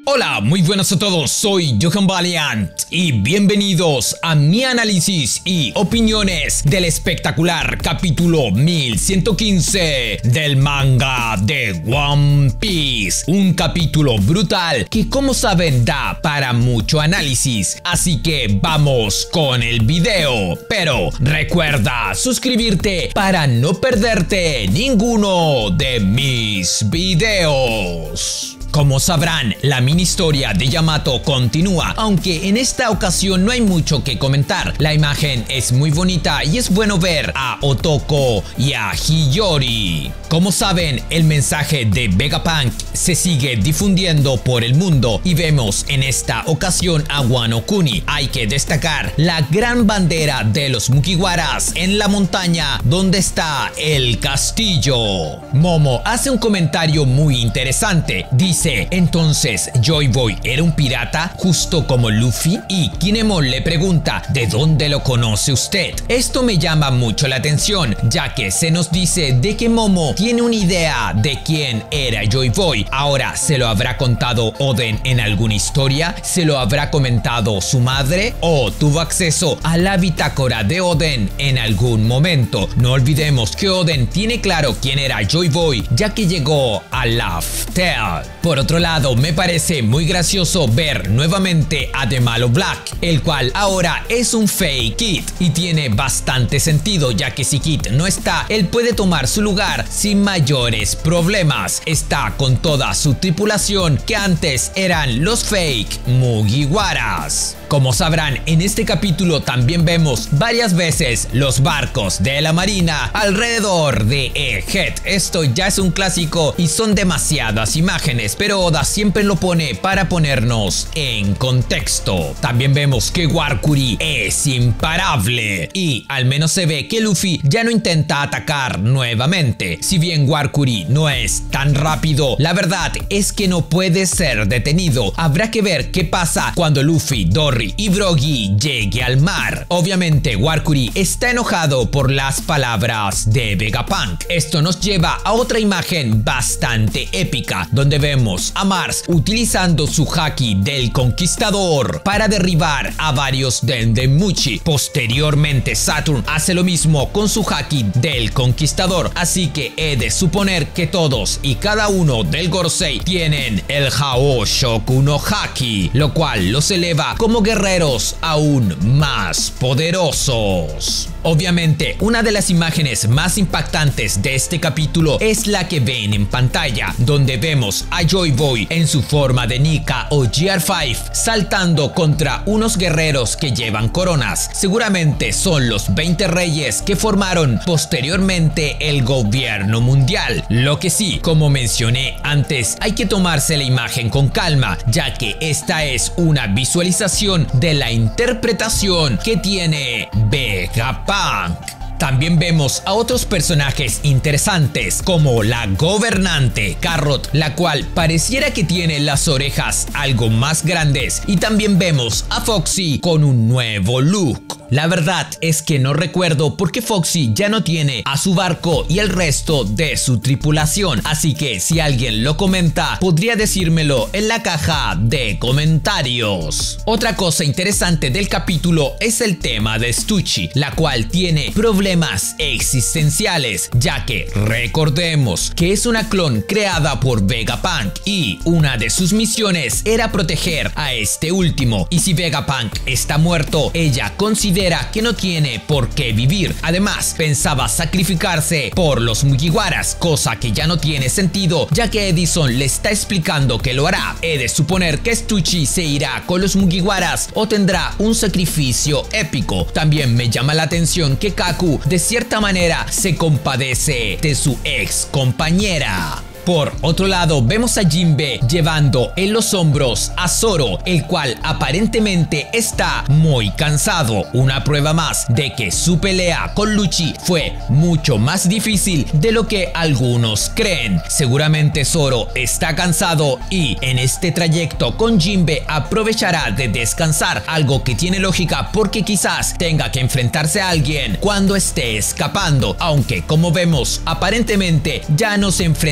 Hola, muy buenas a todos, soy Johan Valiant y bienvenidos a mi análisis y opiniones del espectacular capítulo 1115 del manga de One Piece. Un capítulo brutal que, como saben, da para mucho análisis, así que vamos con el video. Pero recuerda suscribirte para no perderte ninguno de mis videos. Como sabrán, la mini historia de Yamato continúa, aunque en esta ocasión no hay mucho que comentar. La imagen es muy bonita y es bueno ver a Otoko y a Hiyori. Como saben, el mensaje de Vegapunk se sigue difundiendo por el mundo y vemos en esta ocasión a Wano Kuni. Hay que destacar la gran bandera de los Mugiwaras en la montaña donde está el castillo. Momo hace un comentario muy interesante. Dice: entonces Joy Boy era un pirata justo como Luffy. Y Kinemon le pregunta: ¿de dónde lo conoce usted? Esto me llama mucho la atención, ya que se nos dice de que Momo tiene una idea de quién era Joy Boy. Ahora, ¿se lo habrá contado Oden en alguna historia? ¿Se lo habrá comentado su madre? ¿O tuvo acceso a la bitácora de Oden en algún momento? No olvidemos que Oden tiene claro quién era Joy Boy, ya que llegó a Laugh Tale. Por otro lado, me parece muy gracioso ver nuevamente a The Malo Black, el cual ahora es un fake Kid, y tiene bastante sentido, ya que si Kid no está, él puede tomar su lugar sin mayores problemas. Está con toda su tripulación, que antes eran los fake Mugiwaras. Como sabrán, en este capítulo también vemos varias veces los barcos de la marina alrededor de Egghead. Esto ya es un clásico y son demasiadas imágenes, pero Oda siempre lo pone para ponernos en contexto. También vemos que Warkuri es imparable y al menos se ve que Luffy ya no intenta atacar nuevamente. Si bien Warkuri no es tan rápido, la verdad es que no puede ser detenido. Habrá que ver qué pasa cuando Luffy, Dory y Brogy llegue al mar. Obviamente Warkuri está enojado por las palabras de Vegapunk. Esto nos lleva a otra imagen bastante épica, donde vemos a Mars utilizando su haki del Conquistador para derribar a varios Dendemushi. Posteriormente Saturn hace lo mismo con su haki del Conquistador, así que he de suponer que todos y cada uno del Gorosei tienen el Haoshoku no Haki, lo cual los eleva como guerreros aún más poderosos. Obviamente, una de las imágenes más impactantes de este capítulo es la que ven en pantalla, donde vemos a Joy Boy en su forma de Nika o GR5 saltando contra unos guerreros que llevan coronas. Seguramente son los 20 reyes que formaron posteriormente el gobierno mundial. Lo que sí, como mencioné antes, hay que tomarse la imagen con calma, ya que esta es una visualización de la interpretación que tiene Vegapunk. También vemos a otros personajes interesantes, como la gobernante Carrot, la cual pareciera que tiene las orejas algo más grandes, y también vemos a Foxy con un nuevo look. La verdad es que no recuerdo por qué Foxy ya no tiene a su barco y el resto de su tripulación, así que si alguien lo comenta, podría decírmelo en la caja de comentarios. Otra cosa interesante del capítulo es el tema de Stucci, la cual tiene problemas existenciales, ya que recordemos que es una clon creada por Vegapunk y una de sus misiones era proteger a este último, y si Vegapunk está muerto, ella considera que no tiene por qué vivir. Además, pensaba sacrificarse por los Mugiwaras, cosa que ya no tiene sentido, ya que Edison le está explicando que lo hará. He de suponer que Stucci se irá con los Mugiwaras o tendrá un sacrificio épico. También me llama la atención que Kaku de cierta manera se compadece de su ex compañera. Por otro lado, vemos a Jinbe llevando en los hombros a Zoro, el cual aparentemente está muy cansado. Una prueba más de que su pelea con Lucci fue mucho más difícil de lo que algunos creen. Seguramente Zoro está cansado y en este trayecto con Jinbe aprovechará de descansar, algo que tiene lógica porque quizás tenga que enfrentarse a alguien cuando esté escapando, aunque como vemos aparentemente ya no se enfrentará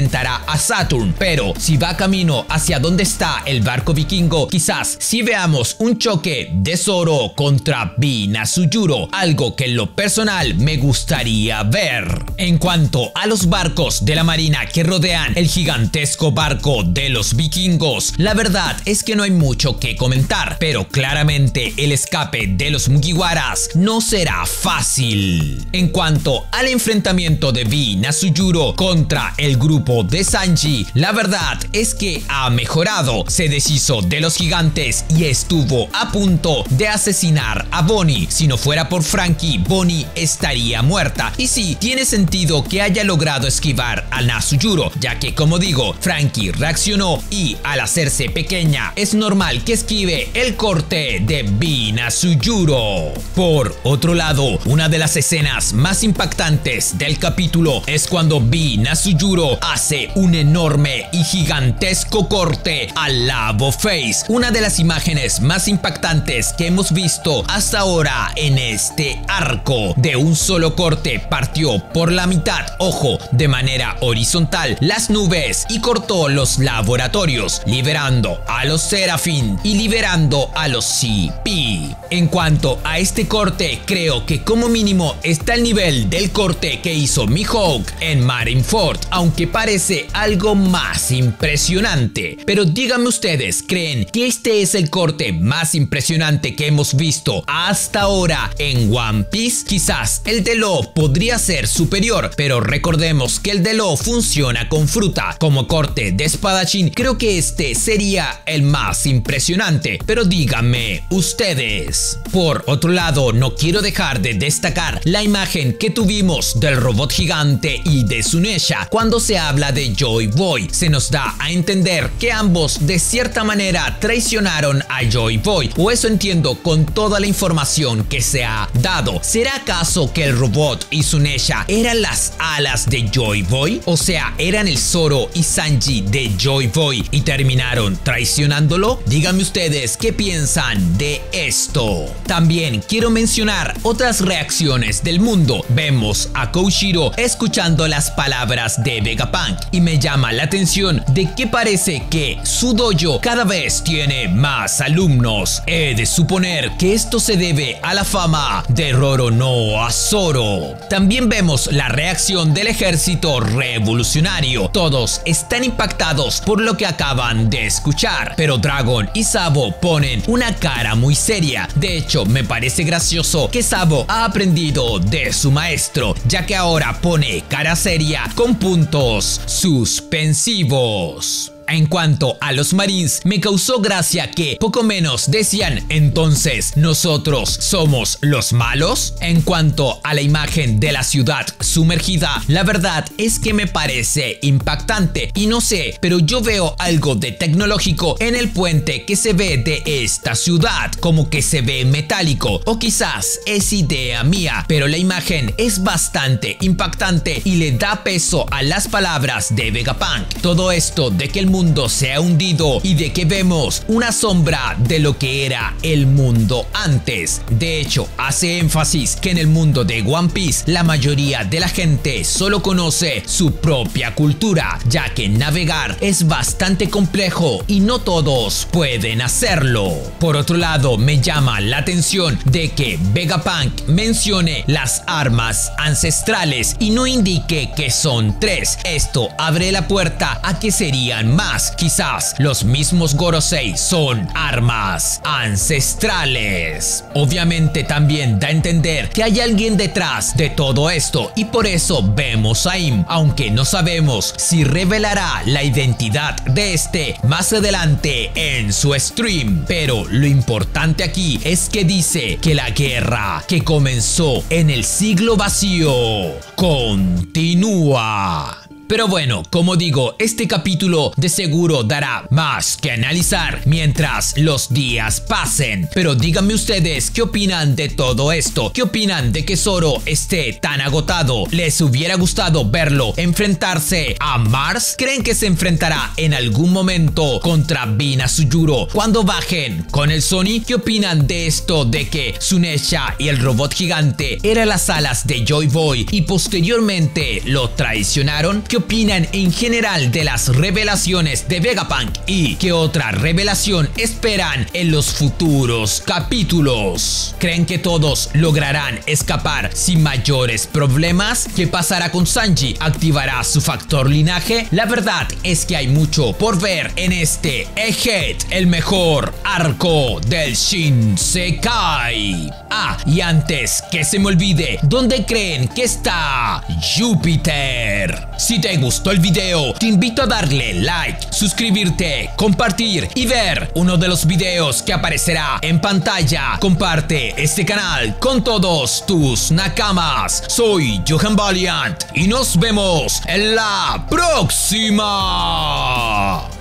a Saturn, pero si va camino hacia donde está el barco vikingo, quizás sí veamos un choque de Zoro contra Bina Sujuro, algo que en lo personal me gustaría ver. En cuanto a los barcos de la marina que rodean el gigantesco barco de los vikingos, la verdad es que no hay mucho que comentar, pero claramente el escape de los Mugiwaras no será fácil. En cuanto al enfrentamiento de Bina Sujuro contra el grupo de Sanji, la verdad es que ha mejorado, se deshizo de los gigantes y estuvo a punto de asesinar a Bonnie. Si no fuera por Franky, Bonnie estaría muerta, y sí, tiene sentido que haya logrado esquivar a Nasujuro, ya que como digo, Franky reaccionó y al hacerse pequeña es normal que esquive el corte de Bina Sujuro. Por otro lado, una de las escenas más impactantes del capítulo es cuando Bina Sujuro hace un enorme y gigantesco corte al Labo Face, una de las imágenes más impactantes que hemos visto hasta ahora en este arco. De un solo corte partió por la mitad, ojo, de manera horizontal, las nubes y cortó los laboratorios, liberando a los Seraphim y liberando a los CP. En cuanto a este corte, creo que como mínimo está al nivel del corte que hizo Mihawk en Marineford, aunque parece algo más impresionante. Pero díganme ustedes, ¿creen que este es el corte más impresionante que hemos visto hasta ahora en One Piece? Quizás el de Law podría ser superior, pero recordemos que el de Law funciona con fruta. Como corte de espadachín, creo que este sería el más impresionante, pero díganme ustedes. Por otro lado, no quiero dejar de destacar la imagen que tuvimos del robot gigante y de Sunesha. Cuando se habla de Joy Boy, se nos da a entender que ambos de cierta manera traicionaron a Joy Boy, o eso entiendo con toda la información que se ha dado. ¿Será acaso que el robot y Sunesha eran las alas de Joy Boy? O sea, eran el Zoro y Sanji de Joy Boy y terminaron traicionándolo. Díganme ustedes qué piensan de esto. También quiero mencionar otras reacciones del mundo. Vemos a Koshiro escuchando las palabras de Vegapunk y me llama la atención de que parece que su dojo cada vez tiene más alumnos. He de suponer que esto se debe a la fama de Roronoa Zoro. También vemos la reacción del ejército revolucionario. Todos están impactados por lo que acaban de escuchar, pero Dragon y Sabo ponen una cara muy seria. De hecho, me parece gracioso que Sabo ha aprendido de su maestro, ya que ahora pone cara seria con puntos suspensivos. En cuanto a los Marines, me causó gracia que poco menos decían: entonces nosotros somos los malos. En cuanto a la imagen de la ciudad sumergida, la verdad es que me parece impactante y no sé, pero yo veo algo de tecnológico en el puente que se ve de esta ciudad, como que se ve metálico, o quizás es idea mía, pero la imagen es bastante impactante y le da peso a las palabras de Vegapunk. Todo esto de que el mundo se ha hundido y de que vemos una sombra de lo que era el mundo antes. De hecho, hace énfasis que en el mundo de One Piece la mayoría de la gente solo conoce su propia cultura, ya que navegar es bastante complejo y no todos pueden hacerlo. Por otro lado, me llama la atención de que Vegapunk mencione las armas ancestrales y no indique que son 3. Esto abre la puerta a que serían más. Quizás los mismos Gorosei son armas ancestrales. Obviamente también da a entender que hay alguien detrás de todo esto y por eso vemos a Im, aunque no sabemos si revelará la identidad de este más adelante en su stream. Pero lo importante aquí es que dice que la guerra que comenzó en el siglo vacío continúa. Pero bueno, como digo, este capítulo de seguro dará más que analizar mientras los días pasen. Pero díganme ustedes qué opinan de todo esto. ¿Qué opinan de que Zoro esté tan agotado? ¿Les hubiera gustado verlo enfrentarse a Mars? ¿Creen que se enfrentará en algún momento contra Bina Sujuro cuando bajen con el Sony? ¿Qué opinan de esto de que Sunesha y el robot gigante eran las alas de Joy Boy y posteriormente lo traicionaron? qué opinan en general de las revelaciones de Vegapunk y qué otra revelación esperan en los futuros capítulos. ¿Creen que todos lograrán escapar sin mayores problemas? ¿Qué pasará con Sanji? ¿Activará su factor linaje? La verdad es que hay mucho por ver en este Egghead, el mejor arco del Shinsekai. Ah, y antes que se me olvide, ¿dónde creen que está Júpiter? Si te gustó el video, te invito a darle like, suscribirte, compartir y ver uno de los videos que aparecerá en pantalla. Comparte este canal con todos tus nakamas. Soy Johan Valiant y nos vemos en la próxima.